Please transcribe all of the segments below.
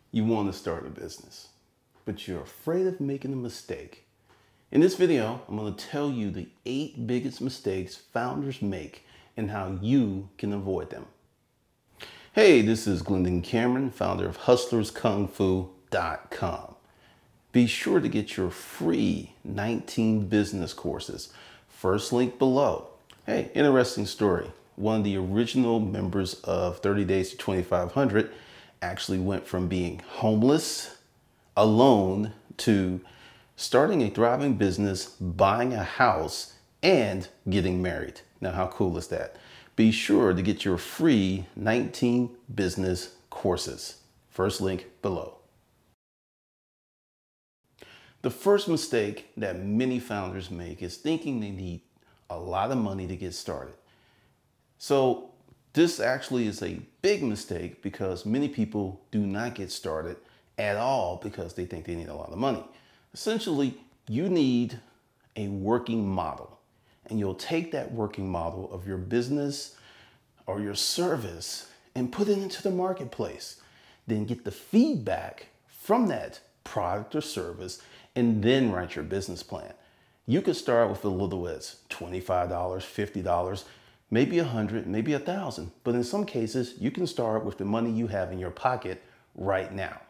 You want to start a business, but you're afraid of making a mistake. In this video, I'm going to tell you the 8 biggest mistakes founders make and how you can avoid them. Hey, this is Glendon Cameron, founder of HustlersKungFu.com. Be sure to get your free 19 business courses. First link below. Hey, interesting story. One of the original members of 30 Days to 2500 actually went from being homeless, alone, to starting a thriving business, buying a house, and getting married. Now, how cool is that? Be sure to get your free 19 business courses. First link below. The first mistake that many founders make is thinking they need a lot of money to get started. So this actually is a big mistake because many people do not get started at all because they think they need a lot of money. Essentially, you need a working model, and you'll take that working model of your business or your service and put it into the marketplace. Then get the feedback from that product or service and then write your business plan. You could start with as little as $25, $50, maybe $100, maybe $1,000. But in some cases, you can start with the money you have in your pocket right now.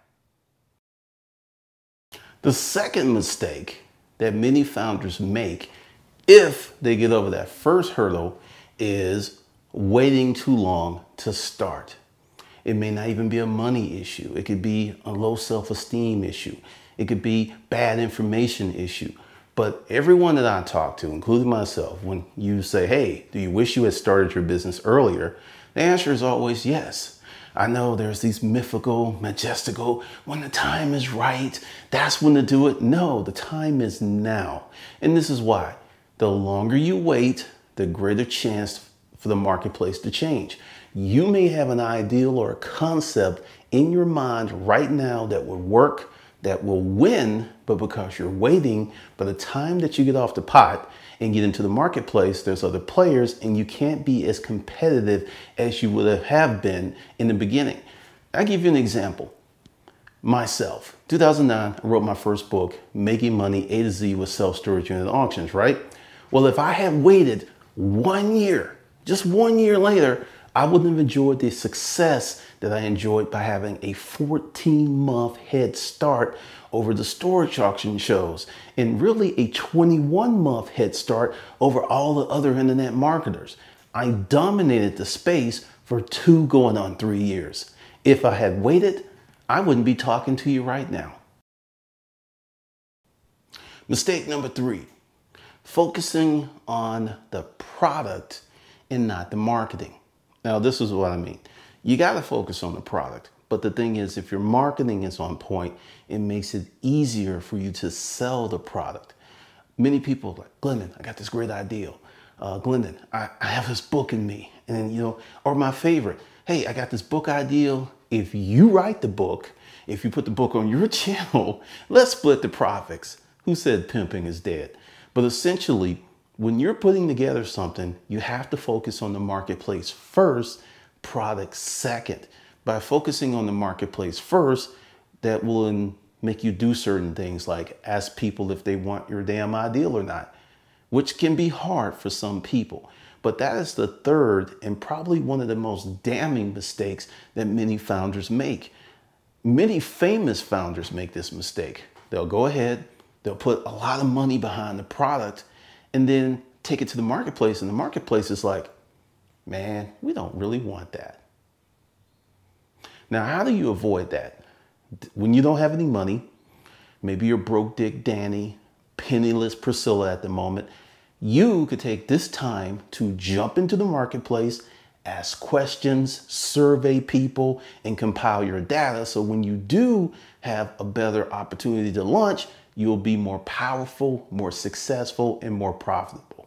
The second mistake that many founders make if they get over that first hurdle is waiting too long to start. It may not even be a money issue. It could be a low self-esteem issue. It could be bad information issue. But everyone that I talk to, including myself, when you say, hey, do you wish you had started your business earlier? The answer is always yes. I know there's these mythical, majestical, when the time is right, that's when to do it. No, the time is now. And this is why. The longer you wait, the greater chance for the marketplace to change. You may have an ideal or a concept in your mind right now that would work, that will win, but because you're waiting, by the time that you get off the pot and get into the marketplace, there's other players and you can't be as competitive as you would have been in the beginning. I'll give you an example. Myself, 2009, I wrote my first book, Making Money A to Z with Self-Storage Unit Auctions, right? Well, if I had waited 1 year, just 1 year later, I wouldn't have enjoyed the success that I enjoyed by having a 14-month head start over the storage auction shows and really a 21-month head start over all the other internet marketers. I dominated the space for 2 going on 3 years. If I had waited, I wouldn't be talking to you right now. Mistake number 3, focusing on the product and not the marketing. Now, this is what I mean. You got to focus on the product. But the thing is, if your marketing is on point, it makes it easier for you to sell the product. Many people are like, Glendon, I got this great idea. Glendon, I have this book in me. And or my favorite, hey, I got this book idea. If you write the book, if you put the book on your channel, let's split the profits. Who said pimping is dead? But essentially, when you're putting together something, you have to focus on the marketplace first, product second. By focusing on the marketplace first, that will make you do certain things like ask people if they want your damn ideal or not, which can be hard for some people. But that is the third and probably one of the most damning mistakes that many founders make. Many famous founders make this mistake. They'll go ahead, they'll put a lot of money behind the product, and then take it to the marketplace. And the marketplace is like, man, we don't really want that. Now, how do you avoid that? When you don't have any money, maybe you're broke Dick Danny, penniless Priscilla at the moment, you could take this time to jump into the marketplace, ask questions, survey people, and compile your data. So when you do have a better opportunity to launch, you'll be more powerful, more successful, and more profitable.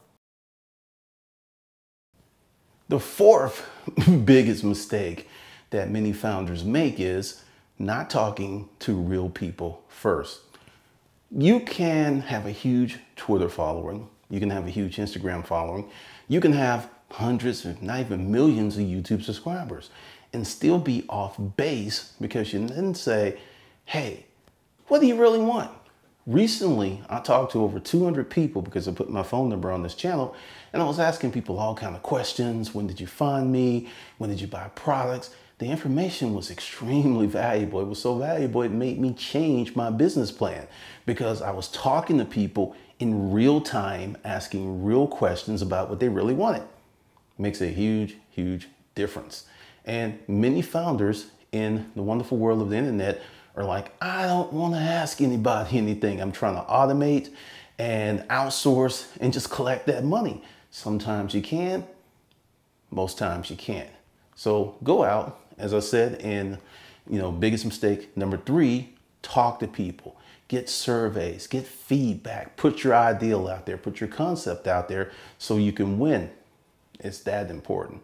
The fourth biggest mistake that many founders make is not talking to real people first. You can have a huge Twitter following. You can have a huge Instagram following. You can have hundreds, if not even millions of YouTube subscribers. and still be off base because you didn't say, hey, what do you really want? Recently, I talked to over 200 people because I put my phone number on this channel, and I was asking people all kind of questions. When did you find me? When did you buy products? The information was extremely valuable. It was so valuable, it made me change my business plan because I was talking to people in real time, asking real questions about what they really wanted. It makes a huge, huge difference. And many founders in the wonderful world of the internet are like, I don't want to ask anybody anything. I'm trying to automate and outsource and just collect that money. Sometimes you can, most times you can't. So go out, as I said, and biggest mistake number 3, talk to people, get surveys, get feedback, put your ideal out there, put your concept out there so you can win. It's that important.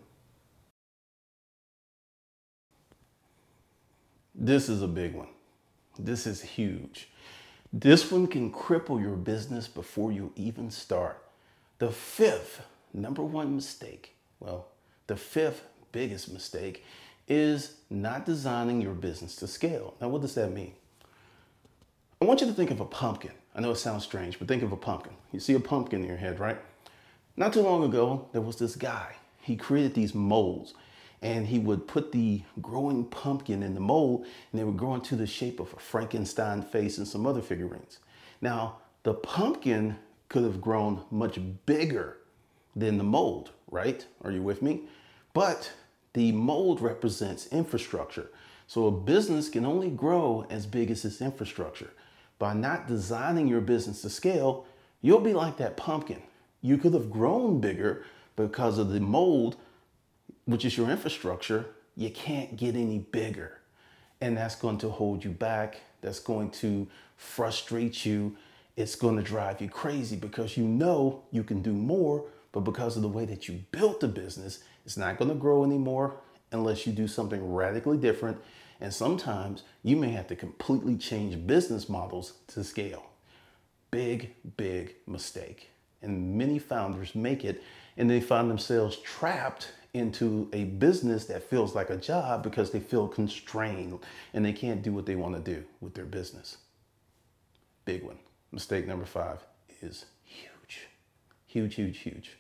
This is a big one. This is huge. This one can cripple your business before you even start. The 5th number 1 mistake, the 5th biggest mistake is not designing your business to scale. Now, what does that mean? I want you to think of a pumpkin. I know it sounds strange, but think of a pumpkin. You see a pumpkin in your head, right? Not too long ago, there was this guy. He created these molds. And he would put the growing pumpkin in the mold, and they would grow into the shape of a Frankenstein face and some other figurines. Now, the pumpkin could have grown much bigger than the mold, right? Are you with me? But the mold represents infrastructure. So a business can only grow as big as its infrastructure. By not designing your business to scale, you'll be like that pumpkin. You could have grown bigger because of the mold, which is your infrastructure. You can't get any bigger. And that's going to hold you back. That's going to frustrate you. It's going to drive you crazy because you know you can do more, but because of the way that you built the business, it's not going to grow anymore unless you do something radically different. And sometimes you may have to completely change business models to scale. Big, big mistake. And many founders make it, and they find themselves trapped into a business that feels like a job because they feel constrained and they can't do what they want to do with their business. Big one. Mistake number 5 is huge. Huge, huge, huge.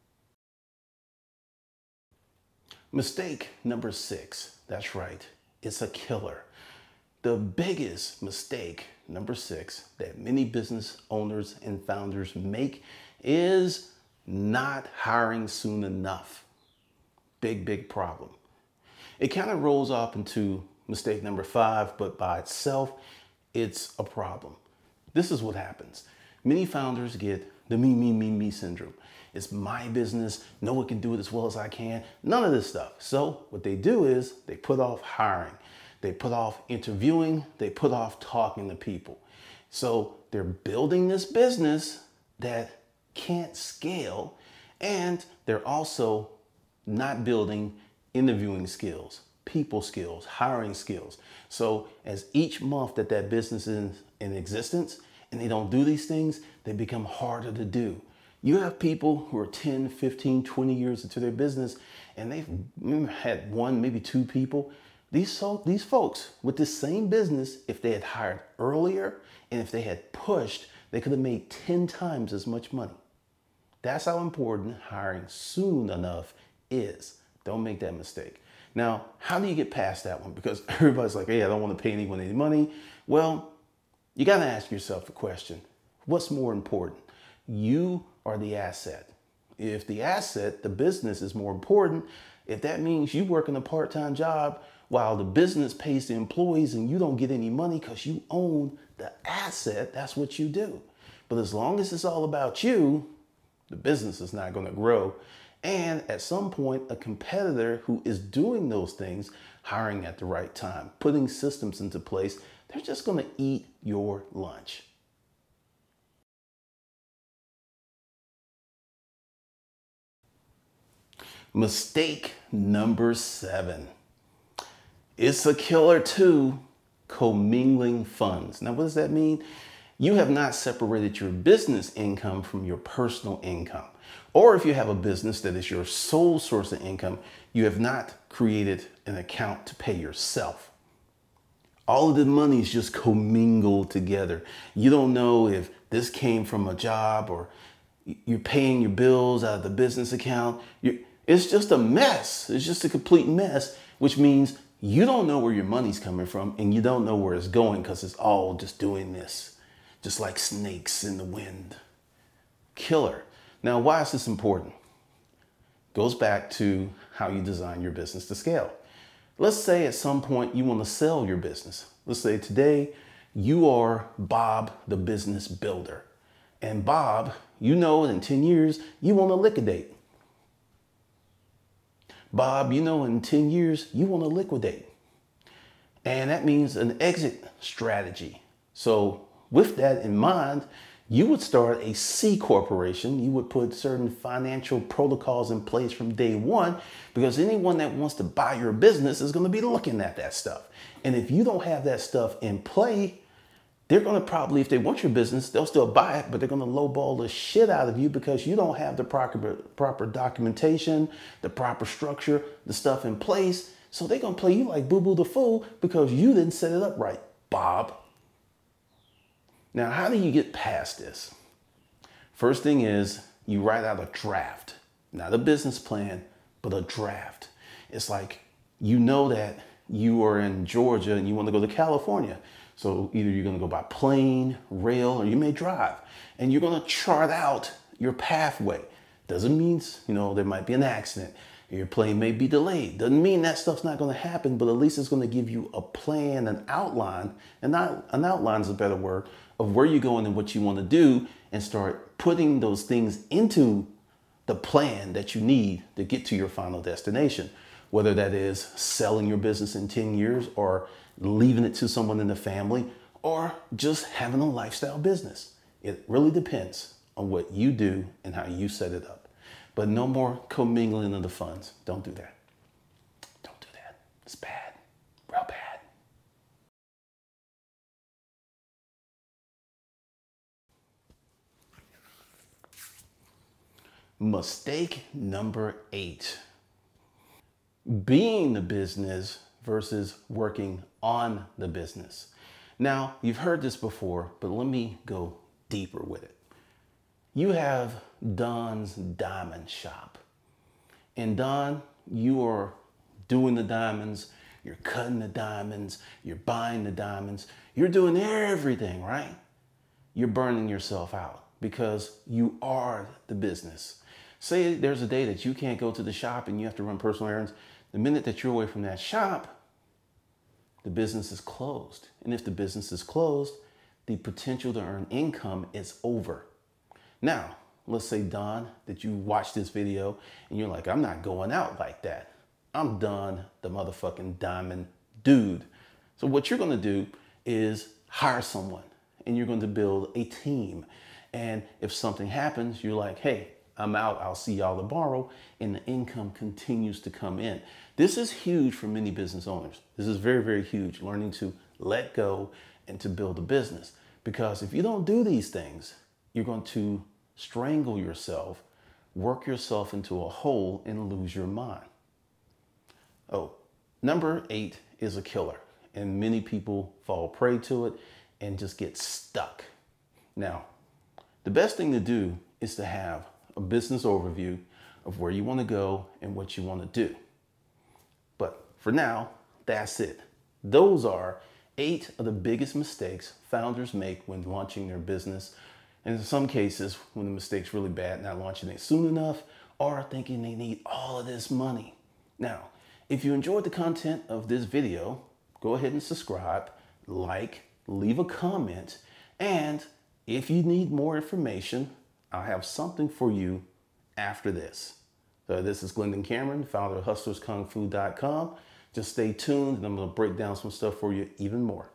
Mistake number 6. That's right. It's a killer. The biggest mistake, number 6, that many business owners and founders make is not hiring soon enough. Big, big problem. It kind of rolls off into mistake number 5, but by itself, it's a problem. This is what happens. Many founders get the me syndrome. It's my business. No one can do it as well as I can. None of this stuff. So what they do is they put off hiring. They put off interviewing. They put off talking to people. So they're building this business that can't scale, and they're also not building interviewing skills, people skills, hiring skills. So as each month that business is in existence and they don't do these things, they become harder to do. You have people who are 10, 15, 20 years into their business and they've had 1, maybe 2 people. These folks with this same business, if they had hired earlier and if they had pushed, they could have made 10 times as much money. That's how important hiring soon enough is. Don't make that mistake. Now, how do you get past that one? Because everybody's like, hey, I don't want to pay anyone any money. Well, you got to ask yourself the question, what's more important? You or the asset? If the asset, the business, is more important, if that means you working a part-time job while the business pays the employees and you don't get any money because you own the asset, that's what you do. But as long as it's all about you, the business is not going to grow. And at some point, a competitor who is doing those things, hiring at the right time, putting systems into place, they're just going to eat your lunch. Mistake number 7. It's a killer too, commingling funds. Now, what does that mean? You have not separated your business income from your personal income. Or if you have a business that is your sole source of income, you have not created an account to pay yourself. All of the money is just commingled together. You don't know if this came from a job or you're paying your bills out of the business account. It's just a mess. It's just a complete mess, which means you don't know where your money's coming from and you don't know where it's going because it's all just doing this, just like snakes in the wind. Killer. Now, why is this important? Goes back to how you design your business to scale. Let's say at some point you want to sell your business. Let's say today you are Bob, the business builder. And Bob, you know in 10 years, you want to liquidate. Bob, you know in 10 years, you want to liquidate. And that means an exit strategy. So with that in mind, you would start a C corporation. You would put certain financial protocols in place from day one because anyone that wants to buy your business is going to be looking at that stuff. And if you don't have that stuff in play, they're going to probably, if they want your business, they'll still buy it, but they're going to lowball the shit out of you because you don't have the proper documentation, the proper structure, the stuff in place. So they're going to play you like Boo Boo the Fool because you didn't set it up right, Bob. Now, how do you get past this? First thing is you write out a draft, not a business plan, but a draft. It's like, you know that you are in Georgia and you want to go to California. So either you're going to go by plane, rail, or you may drive, and you're going to chart out your pathway. Doesn't mean, there might be an accident. Your plane may be delayed. Doesn't mean that stuff's not going to happen, but at least it's going to give you a plan, an outline, and not an outline is a better word, of where you're going and what you want to do, and start putting those things into the plan that you need to get to your final destination. Whether that is selling your business in 10 years or leaving it to someone in the family or just having a lifestyle business. It really depends on what you do and how you set it up. But no more commingling of the funds. Don't do that. Don't do that. It's bad. Real bad. Mistake number 8. Being the business versus working on the business. Now, you've heard this before, but let me go deeper with it. You have Don's Diamond Shop. And Don, you are doing the diamonds, you're cutting the diamonds, you're buying the diamonds, you're doing everything, right? You're burning yourself out because you are the business. Say there's a day that you can't go to the shop and you have to run personal errands. The minute that you're away from that shop, the business is closed. And if the business is closed, the potential to earn income is over. Now, let's say, Don, that you watch this video and you're like, I'm not going out like that. I'm Don, the motherfucking diamond dude. So what you're going to do is hire someone and you're going to build a team. And if something happens, you're like, hey, I'm out. I'll see y'all tomorrow. And the income continues to come in. This is huge for many business owners. This is very, very huge. Learning to let go and to build a business. Because if you don't do these things, you're going to strangle yourself, work yourself into a hole, and lose your mind. Oh, number 8 is a killer. And many people fall prey to it and just get stuck. Now, the best thing to do is to have a business overview of where you want to go and what you want to do. But for now, that's it. Those are 8 of the biggest mistakes founders make when launching their business. And in some cases, when the mistake's really bad, not launching it soon enough or thinking they need all of this money. Now, if you enjoyed the content of this video, go ahead and subscribe, like, leave a comment, and if you need more information, I'll have something for you after this. So this is Glendon Cameron, founder of HustlersKungFu.com. Just stay tuned and I'm going to break down some stuff for you even more.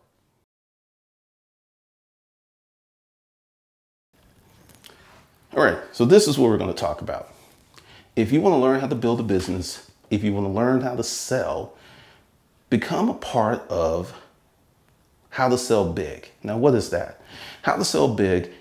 All right, so this is what we're going to talk about. If you want to learn how to build a business, if you want to learn how to sell, become a part of How to Sell Big. Now, what is that? How to Sell Big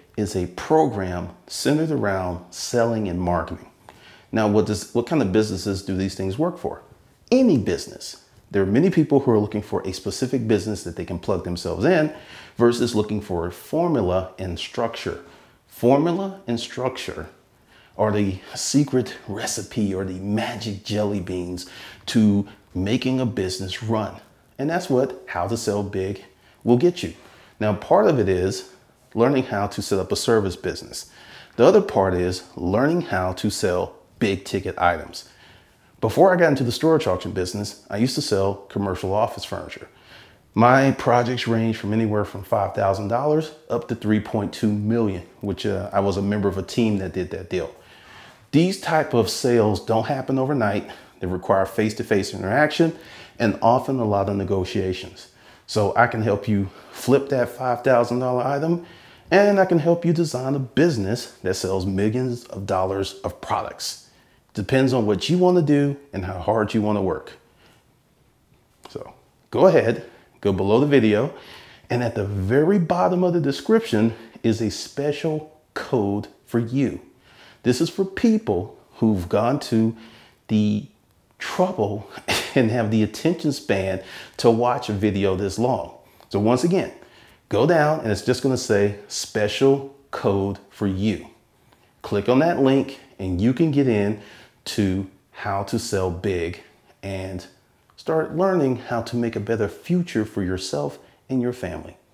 is a program centered around selling and marketing. Now, what kind of businesses do these things work for? Any business. There are many people who are looking for a specific business that they can plug themselves in versus looking for a formula and structure. Formula and structure are the secret recipe or the magic jelly beans to making a business run. And that's what How to Sell Big will get you. Now, part of it is learning how to set up a service business. The other part is learning how to sell big ticket items. Before I got into the storage auction business, I used to sell commercial office furniture. My projects range from anywhere from $5,000 up to $3.2 million, which I was a member of a team that did that deal. These type of sales don't happen overnight. They require face-to-face interaction and often a lot of negotiations. So I can help you flip that $5,000 item, and I can help you design a business that sells millions of dollars of products. Depends on what you want to do and how hard you want to work. So go ahead, go below the video, and at the very bottom of the description is a special code for you. This is for people who've gone to the trouble and have the attention span to watch a video this long. So once again, go down and it's just going to say special code for you. Click on that link and you can get in to How to Sell Big and start learning how to make a better future for yourself and your family.